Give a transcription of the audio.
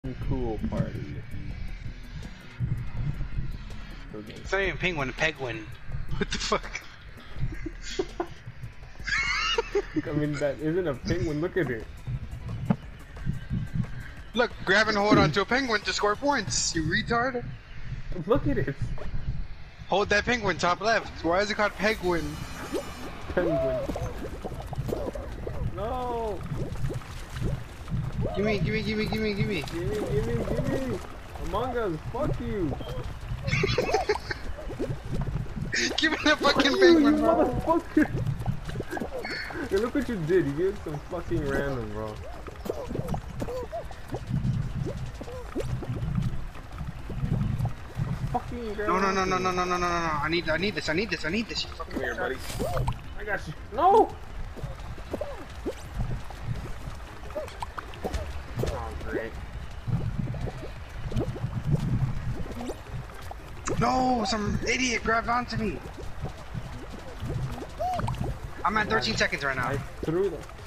Cool party. Okay. It's not even penguin, a pegwin. What the fuck? I mean, that isn't a penguin. Look at it. Look, grab and hold onto a penguin to score points, you retard. Look at it. Hold that penguin, top left. Why is it called pegwin? Penguin. No. Gimme. Gimme. Among Us, fuck you. Give me the fucking You penguin, bro. motherfucker. Hey, look what you did. You gave some fucking random, bro. Fucking No. I need this. You fucking Come here, buddy. I got you. No. Oh, great. No, some idiot grabbed onto me. I'm at 13 seconds right now. I threw them.